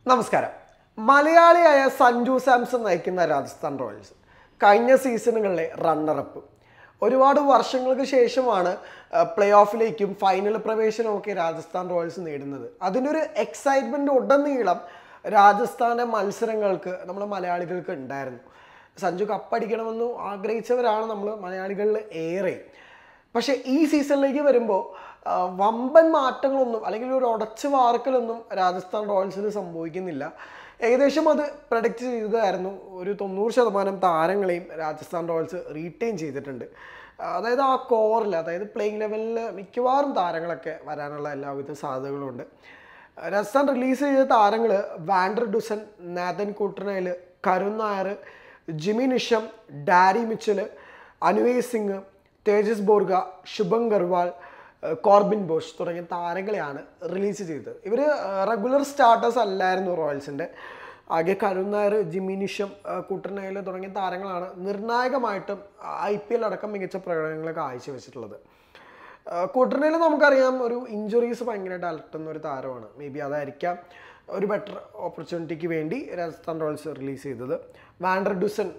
നമസ്കാരം. മലയാളിയായ സഞ്ജു സാംസൺ നയിക്കുന്ന രാജസ്ഥാൻ റോയൽസ് കഴിഞ്ഞ സീസണുകളിലെ റണ്ണറപ്പ്. ഒരുപാട് വർഷങ്ങൾക്ക് ശേഷമാണ് പ്ലേ ഓഫിലേക്കും ഫൈനൽ പ്രവേശനമൊക്കെ രാജസ്ഥാൻ റോയൽസ് നേടുന്നത്. അതിനൊരു എക്സൈറ്റ്മെൻറ്റ് ഉടനീളം രാജസ്ഥാനെ മത്സരങ്ങൾക്ക് നമ്മൾ മലയാളികൾക്ക് ഉണ്ടായിരുന്നു. സഞ്ജു കപ്പടിക്കണമെന്ന് ആഗ്രഹിച്ചവരാണ് നമ്മൾ മലയാളികളിൽ ഏറെ. പക്ഷേ ഈ സീസണിലേക്ക് വരുമ്പോൾ വമ്പൻ മാറ്റങ്ങളൊന്നും അല്ലെങ്കിൽ ഒരു ഉടച്ചു വാർക്കലൊന്നും രാജസ്ഥാൻ റോയൽസിന് സംഭവിക്കുന്നില്ല. ഏകദേശം അത് പ്രഡിക്റ്റ് ചെയ്തതായിരുന്നു. ഒരു 90% താരങ്ങളെയും രാജസ്ഥാൻ റോയൽസ് റീറ്റെയിൻ ചെയ്തിട്ടുണ്ട്. അതായത് ആ കോറിൽ, അതായത് പ്ലേയിങ് ലെവലിൽ മിക്കവാറും താരങ്ങളൊക്കെ വരാനുള്ള എല്ലാവിധ സാധ്യതകളുണ്ട്. രാജസ്ഥാൻ റിലീസ് ചെയ്ത താരങ്ങൾ van der Dussen, Nathan Coulter Nile, Karun Nair, Jimmy Neesham, Daryl Mitchell, Anunay Singh, Tejas Baroka, Shubham Garhwal, Corbin Bosch തുടങ്ങിയ താരങ്ങളെയാണ് റിലീസ് ചെയ്തത്. ഇവർ റെഗുലർ സ്റ്റാർട്ടേഴ്സ് അല്ലായിരുന്നു റോയൽസിൻ്റെ. ആകെ കരുൺ നായർ, ജിമി നിഷം, കൂട്ടനയിൽ തുടങ്ങിയ താരങ്ങളാണ് നിർണായകമായിട്ടും IPL അടക്കം മികച്ച പ്രകടനങ്ങൾ കാഴ്ചവെച്ചിട്ടുള്ളത്. കൂട്ടനയിൽ നമുക്കറിയാം ഒരു ഇഞ്ചുറീസ് ഭയങ്കരമായിട്ട് അലട്ടുന്ന ഒരു താരമാണ്. മേ ബി അതായിരിക്കാം ഒരു ബെറ്റർ ഓപ്പർച്യൂണിറ്റിക്ക് വേണ്ടി രാജസ്ഥാൻ റോയൽസ് റിലീസ് ചെയ്തത്. വാൻഡർ ഡുസൻ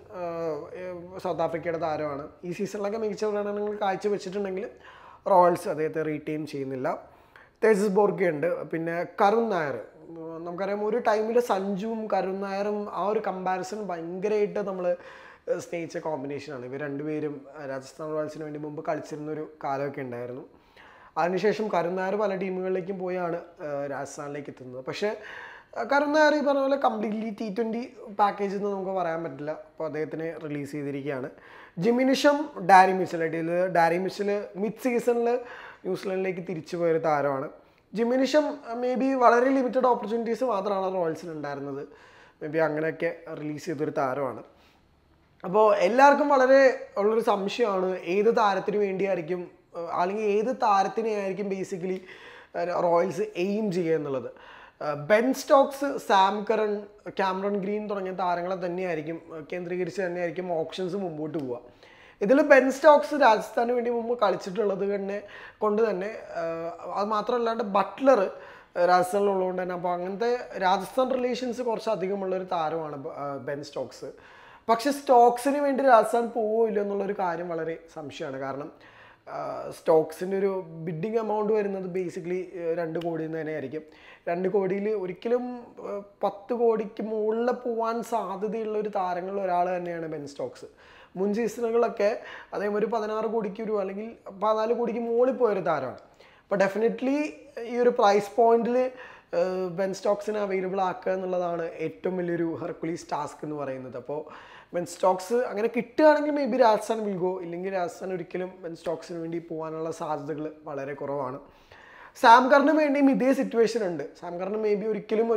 സൗത്ത് ആഫ്രിക്കയുടെ താരമാണ്. ഈ സീസണിലൊക്കെ മികച്ച പ്രകടനങ്ങൾ കാഴ്ചവെച്ചിട്ടുണ്ടെങ്കിൽ റോയൽസ് അദ്ദേഹത്തെ റീറ്റെയിൻ ചെയ്യുന്നില്ല. തേജസ് ബോർഗയുണ്ട്. പിന്നെ കരുൺ നായർ, നമുക്കറിയാം ഒരു ടൈമിൽ സഞ്ജുവും കരുൺ നായറും ആ ഒരു കമ്പാരിസൺ ഭയങ്കരമായിട്ട് നമ്മൾ സ്നേഹിച്ച കോമ്പിനേഷനാണ്. ഇവർ രണ്ടുപേരും രാജസ്ഥാൻ റോയൽസിന് വേണ്ടി മുമ്പ് കളിച്ചിരുന്നൊരു കാലമൊക്കെ ഉണ്ടായിരുന്നു. അതിനുശേഷം കരുൺ നായർ പല ടീമുകളിലേക്കും പോയാണ് രാജസ്ഥാനിലേക്ക് എത്തുന്നത്. പക്ഷേ കരുൺ നായർ ഈ പറഞ്ഞ പോലെ കംപ്ലീറ്റ്ലി T20 പാക്കേജ് എന്ന് നമുക്ക് പറയാൻ പറ്റില്ല. അപ്പോൾ അദ്ദേഹത്തിനെ റിലീസ് ചെയ്തിരിക്കുകയാണ്. Jimmy Neesham, Daryl Mitchell. Daryl Mitchell mid സീസണിൽ ന്യൂസിലൻഡിലേക്ക് തിരിച്ചു പോയൊരു താരമാണ്. ജിമി നിഷം മേ ബി വളരെ ലിമിറ്റഡ് ഓപ്പർച്യൂണിറ്റീസ് മാത്രമാണ് റോയൽസിന് ഉണ്ടായിരുന്നത്. മേ ബി അങ്ങനെയൊക്കെ റിലീസ് ചെയ്തൊരു താരമാണ്. അപ്പോൾ എല്ലാവർക്കും വളരെ ഉള്ളൊരു സംശയമാണ് ഏത് താരത്തിന് വേണ്ടിയായിരിക്കും അല്ലെങ്കിൽ ഏത് താരത്തിനെയായിരിക്കും ബേസിക്കലി റോയൽസ് എയിം ചെയ്യുക എന്നുള്ളത്. Ben Stokes, Sam Curran, Cameron Green തുടങ്ങിയ താരങ്ങളെ തന്നെയായിരിക്കും കേന്ദ്രീകരിച്ച് തന്നെയായിരിക്കും ഓപ്ഷൻസ് മുമ്പോട്ട് പോവുക. ഇതിൽ ബെൻ സ്റ്റോക്സ് രാജസ്ഥാന് വേണ്ടി മുമ്പ് കളിച്ചിട്ടുള്ളത് കൊണ്ട് തന്നെ അത് മാത്രമല്ലാണ്ട് ബട്ട്ലർ രാജസ്ഥാനിലുള്ളതുകൊണ്ട് തന്നെ അപ്പോൾ അങ്ങനത്തെ രാജസ്ഥാൻ റിലേഷൻസ് കുറച്ചധികമുള്ളൊരു താരമാണ് ബെൻ സ്റ്റോക്സ്. പക്ഷേ സ്റ്റോക്സിന് വേണ്ടി രാജസ്ഥാൻ പോവോ ഇല്ല എന്നുള്ളൊരു കാര്യം വളരെ സംശയമാണ്. കാരണം സ്റ്റോക്സിൻ്റെ ഒരു ബിഡിങ് എമൗണ്ട് വരുന്നത് ബേസിക്കലി 2 കോടി തന്നെ ആയിരിക്കും. 2 കോടിയിൽ ഒരിക്കലും 10 കോടിക്ക് മുകളിൽ പോകാൻ സാധ്യതയുള്ള ഒരു താരങ്ങളിൽ ഒരാൾ തന്നെയാണ് ബെൻ സ്റ്റോക്സ്. മുൻ സീസണുകളൊക്കെ അദ്ദേഹം ഒരു 16 കോടിക്ക് ഒരു അല്ലെങ്കിൽ 14 കോടിക്ക് മുകളിൽ പോയൊരു താരമാണ്. അപ്പോൾ ഡെഫിനറ്റ്ലി ഈ ഒരു പ്രൈസ് പോയിന്റിൽ ബെൻ സ്റ്റോക്സിനെ അവൈലബിൾ ആക്കുക എന്നുള്ളതാണ് ഏറ്റവും വലിയൊരു ഹെർക്കുലീസ് ടാസ്ക് എന്ന് പറയുന്നത്. അപ്പോൾ ബെൻ സ്റ്റോക്സ് അങ്ങനെ കിട്ടുകയാണെങ്കിൽ maybe Rajasthan will go, ഇല്ലെങ്കിൽ രാജസ്ഥാൻ ഒരിക്കലും ബെൻ സ്റ്റോക്സിന് വേണ്ടി പോകാനുള്ള സാധ്യതകൾ വളരെ കുറവാണ്. സാം കറിന് വേണ്ടിയും ഇതേ സിറ്റുവേഷൻ ഉണ്ട്. സാം കറിന് മേ ബി ഒരിക്കലും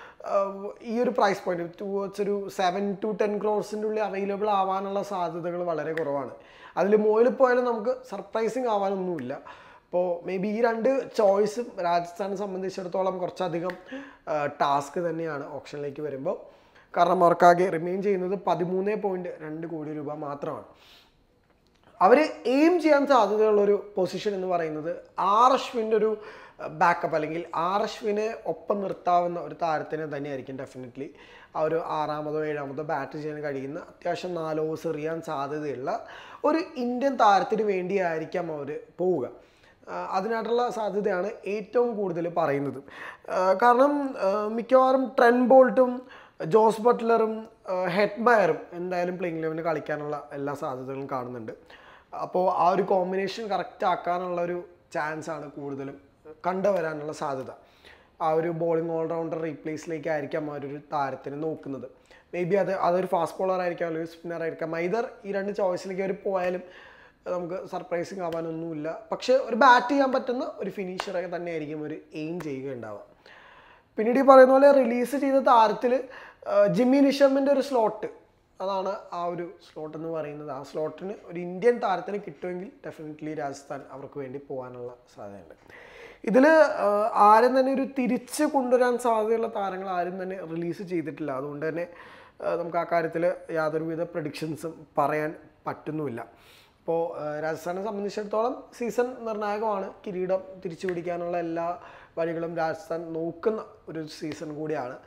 ഈ ഒരു പ്രൈസ് പോയിന്റ് ടുവേർഡ്സ് ഒരു 7 to 10 crores ഉള്ളിൽ അവൈലബിൾ ആവാനുള്ള സാധ്യതകൾ വളരെ കുറവാണ്. അതിൽ മുകളിൽ പോയാലും നമുക്ക് സർപ്രൈസിങ് ആവാനൊന്നുമില്ല. അപ്പോൾ മേ ബി ഈ 2 ചോയ്സും രാജസ്ഥാനെ സംബന്ധിച്ചിടത്തോളം കുറച്ചധികം ടാസ്ക് തന്നെയാണ് ഓപ്ഷനിലേക്ക് വരുമ്പോൾ. കാരണം അവർക്കാകെ റിമെയിൻ ചെയ്യുന്നത് 13.2 കോടി രൂപ മാത്രമാണ്. അവർ എയിം ചെയ്യാൻ സാധ്യതയുള്ളൊരു പൊസിഷൻ എന്ന് പറയുന്നത് അശ്വിൻ്റെ ഒരു ബാക്കപ്പ് അല്ലെങ്കിൽ അശ്വിനെ ഒപ്പം നിർത്താവുന്ന ഒരു താരത്തിനെ തന്നെയായിരിക്കും ഡെഫിനറ്റ്ലി. ആ ഒരു 6-മോ 7-മോ ബാറ്റ് ചെയ്യാൻ കഴിയുന്ന അത്യാവശ്യം 4 ഓവേഴ്സ് എറിയാൻ സാധ്യതയുള്ള ഒരു ഇന്ത്യൻ താരത്തിന് വേണ്ടിയായിരിക്കാം അവർ പോവുക. അതിനായിട്ടുള്ള സാധ്യതയാണ് ഏറ്റവും കൂടുതൽ പറയുന്നത്. കാരണം മിക്കവാറും ട്രെൻറ്റ് ബോൾട്ടും ജോസ് ബട്ട്ലറും ഹെഡ്മയറും എന്തായാലും പ്ലേയിങ് ലെവലിൽ കളിക്കാനുള്ള എല്ലാ സാധ്യതകളും കാണുന്നുണ്ട്. അപ്പോൾ ആ ഒരു കോമ്പിനേഷൻ കറക്റ്റ് ആക്കാനുള്ള ഒരു ചാൻസാണ് കൂടുതലും കണ്ടുവരാനുള്ള സാധ്യത. ആ ഒരു ബോളിംഗ് ഓൾറൗണ്ടർ റീപ്ലേസിലേക്കായിരിക്കാം അവരൊരു താരത്തിന് നോക്കുന്നത്. മേ ബി അതൊരു ഫാസ്റ്റ് ബോളർ ആയിരിക്കാം, അല്ലെങ്കിൽ സ്പിന്നർ ആയിരിക്കാം. ഐദർ ഈ 2 ചോയ്സിലേക്ക് അവർ പോയാലും നമുക്ക് സർപ്രൈസിങ് ആവാനൊന്നുമില്ല. പക്ഷേ ഒരു ബാറ്റ് ചെയ്യാൻ പറ്റുന്ന ഒരു ഫിനിഷറൊക്കെ തന്നെയായിരിക്കും ഒരു എയിം ചെയ്യുക ഉണ്ടാവുക. പിന്നീട് ഈ പറയുന്ന പോലെ റിലീസ് ചെയ്ത താരത്തിൽ ജിമ്മി നിഷമിൻ്റെ ഒരു സ്ലോട്ട്, അതാണ് ആ ഒരു സ്ലോട്ട് എന്ന് പറയുന്നത്. ആ സ്ലോട്ടിന് ഒരു ഇന്ത്യൻ താരത്തിന് കിട്ടുമെങ്കിൽ ഡെഫിനറ്റ്ലി രാജസ്ഥാൻ അവർക്ക് വേണ്ടി പോകാനുള്ള സാധ്യതയുണ്ട്. ഇതിൽ ആരും തന്നെ ഒരു തിരിച്ച് കൊണ്ടുവരാൻ സാധ്യതയുള്ള താരങ്ങൾ ആരും തന്നെ റിലീസ് ചെയ്തിട്ടില്ല. അതുകൊണ്ട് തന്നെ നമുക്ക് ആ കാര്യത്തിൽ യാതൊരുവിധ പ്രഡിക്ഷൻസും പറയാൻ പറ്റുന്നുമില്ല. അപ്പോൾ രാജസ്ഥാനെ സംബന്ധിച്ചിടത്തോളം സീസൺ നിർണായകമാണ്. കിരീടം തിരിച്ചു പിടിക്കാനുള്ള എല്ലാ വഴികളും രാജസ്ഥാൻ നോക്കുന്ന ഒരു സീസൺ കൂടിയാണ്.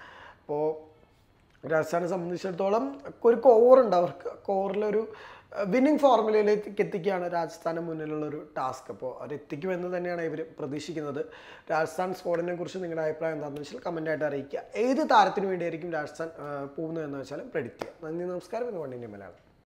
അപ്പോൾ രാജസ്ഥാനെ സംബന്ധിച്ചിടത്തോളം ഒരു കോറുണ്ട് അവർക്ക്. കോറിലൊരു വിന്നിങ് ഫോർമുലയിലേക്ക് എത്തിക്കുകയാണ് രാജസ്ഥാന് മുന്നിലുള്ളൊരു ടാസ്ക്. അപ്പോൾ അവരെത്തിക്കുമെന്ന് തന്നെയാണ് ഇവർ പ്രതീക്ഷിക്കുന്നത്. രാജസ്ഥാൻ സ്ക്വാഡിനെ കുറിച്ച് നിങ്ങളുടെ അഭിപ്രായം എന്താണെന്ന് വെച്ചാൽ കമൻറ്റായിട്ട് അറിയിക്കുക. ഏത് താരത്തിന് വേണ്ടിയായിരിക്കും രാജസ്ഥാൻ പോകുന്നതെന്ന് വെച്ചാൽ പ്രെഡിക്റ്റ് ചെയ്യുക. നന്ദി, നമസ്കാരം. ഇത് വൺ ഇന്ത്യ മലയാളം.